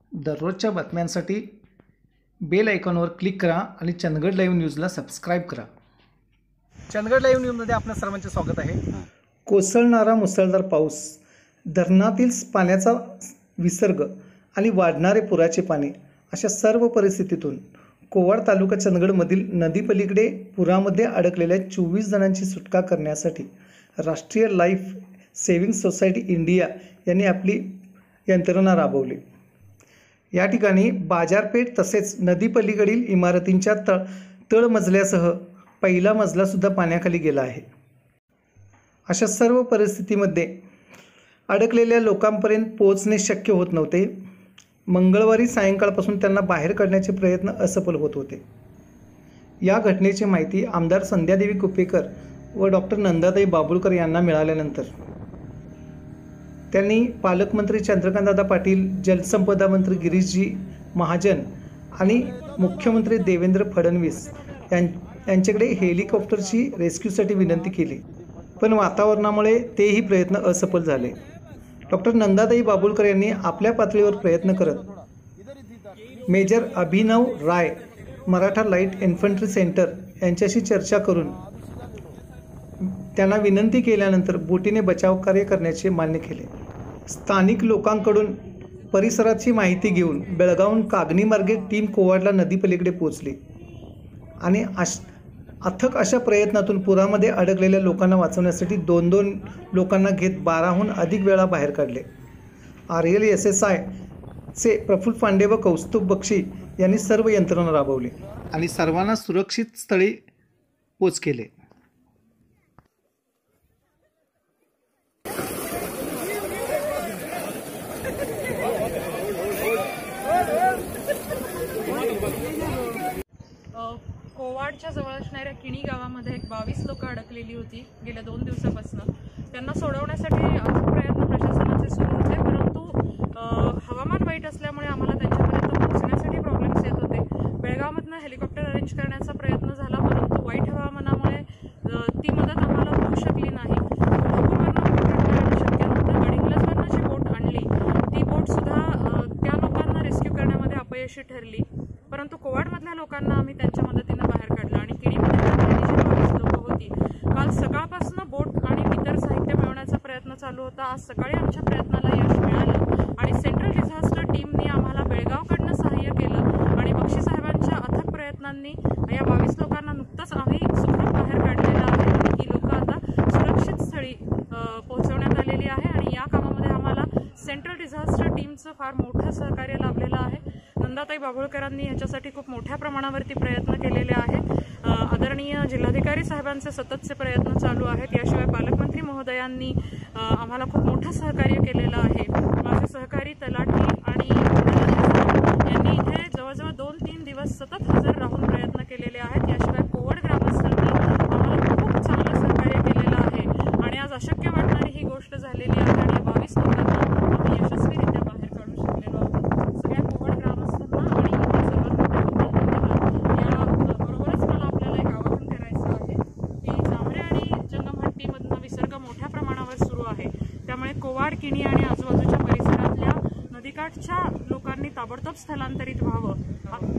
दररोजच्या बातम्यांसाठी बेल आयकॉनवर क्लिक करा आणि चंदगड लाईव्ह न्यूजला सबस्क्राईब करा। चंदगड लाईव्ह न्यूजमध्ये आपल्या सर्वांचे स्वागत आहे। कोसळणारा मुसळधार पाऊस, धरणातील पाण्याचा विसर्ग आणि वाढणारे पुराचे पाणी अशा सर्व परिस्थितीतून कोवाड तालुका चंदगडमधील नदीपलीकडे पुरामध्ये अडकलेल्या 24 जणांची सुटका करण्यासाठी राष्ट्रीय लाईफ सेव्हिंग सोसायटी इंडिया यांनी आपली यंत्रणा राबवली। या ठिकाणी बाजारपेठ तसेच नदीपलीकडील इमारतींच्या तळमजल्यासह पहिला मजलासुद्धा पाण्याखाली गेला आहे। अशा सर्व परिस्थितीमध्ये अडकलेल्या लोकांपर्यंत पोहोचणे शक्य होत नव्हते। मंगळवारी सायंकाळपासून त्यांना बाहेर काढण्याचे प्रयत्न असफल होत होते। या घटनेची माहिती आमदार संध्यादेवी कुपेकर व डॉक्टर नंदाताई बाबुळकर यांना मिळाल्यानंतर त्यांनी पालकमंत्री चंद्रकांतदादा पाटील, जलसंपदा मंत्री गिरीशजी महाजन आणि मुख्यमंत्री देवेंद्र फडणवीस यांच्याकडे हेलिकॉप्टरची रेस्क्यूसाठी विनंती केली, पण वातावरणामुळे तेही प्रयत्न असफल झाले। डॉक्टर नंदाताई बाबुळकर यांनी आपल्या पातळीवर प्रयत्न करत major Abhinav Rai, Maratha light infantry centre यांच्याशी चर्चा करून त्यांना विनंती केल्यानंतर बोटीने बचाव कार्य करण्याचे मान्य केले। स्थानिक लोकांकडून परिसराची माहिती घेऊन बेळगावहून कागनी मार्गे टीम कोवाडला नदीपलीकडे पोहोचली आणि अथक अशा प्रयत्नातून पुरामध्ये अडकलेल्या लोकांना वाचवण्यासाठी 2-2 लोकांना घेत 12हून अधिक वेळा बाहेर काढले। RLSSI चे प्रफुल्ल पांडे व कौस्तुभ बक्षी यांनी सर्व यंत्रणा राबवली आणि सर्वांना सुरक्षित स्थळी पोच केले। कोवाडच्या जवळ असणाऱ्या किणी गावामध्ये 22 लोक अडकलेली होती गेल्या 2 दिवसापासून। त्यांना सोडवण्यासाठी अथक प्रयत्न प्रशासनाचे सुरू होते, परंतु हवामान वाईट असल्यामुळे आम्हाला त्यांच्यापर्यंत पोहोचण्यासाठी प्रॉब्लेम्स येत होते। बेळगावमधून हेलिकॉप्टर अरेंज करण्याचा प्रयत्न झाला, परंतु वाईट हवामानामुळे ती मदत आम्हाला होऊ शकली नाही। शक्य नव्हतं आणि इंग्लजवरनं जी बोट आणली ती बोटसुद्धा त्या लोकांना रेस्क्यू करण्यामध्ये अपयशी ठरली, परंतु कोवाडमधल्या लोकांना आम्ही त्यांच्या मदतीनं बाहेर काढलं आणि किणीमध्ये अडकलेली जी 22 लोकं होती, काल सकाळपासून बोट आणि इतर साहित्य मिळवण्याचा प्रयत्न चालू होता। आज सकाळी आमच्या प्रयत्नाला यश मिळालं आणि सेंट्रल डिझास्टर टीमने आम्हाला बेळगावकडनं सहाय्य केलं आणि बक्षी साहेबांच्या अथक प्रयत्नांनी या 22 लोकांना नुकतंच आम्ही सुखरूप बाहेर काढलेलं आहे आणि ही लोकं आता सुरक्षित स्थळी पोहोचवण्यात आलेली आहे आणि या कामामध्ये आम्हाला सेंट्रल डिझास्टर टीमचं फार मोठं सहकार्य लाभलेलं आहे। नंदाताई बाबुळकरांनी याच्यासाठी खूप मोठ्या प्रमाणावरती प्रयत्न केलेले आहेत। आदरणीय जिल्हाधिकारी साहेबांचे सततचे प्रयत्न चालू आहेत। याशिवाय पालकमंत्री महोदयांनी आम्हाला खूप मोठं सहकार्य केलेलं आहे। माझे सहकारी तलाठी आणि यांनी इथे जवळजवळ 2-3 दिवस सतत हजर राहून प्रयत्न केलेले आहेत। याशिवाय कोवड ग्रामस्थांनी आम्हाला खूप चांगलं सहकार्य केलेलं आहे आणि आज अशक्य वाटणारी ही गोष्ट झालेली आहे आणि 22 लोकांना आम्ही यशस्वीरित्या बाहेर काढू शकलेलो आहोत। सगळ्या कोवड ग्रामस्थांना आणि इथे सर्वात याबरोबरच मला आपल्याला एक आवाहन करायचं आहे की जांभरे आणि जंगमहट्टीमधनं विसर्ग मोठ्या प्रमाणावर सुरू आहे, त्यामुळे कोवाड, किणी आणि आजूबाजूच्या परिसरातल्या नदीकाठच्या लोकांनी ताबडतोब स्थलांतरित व्हावं।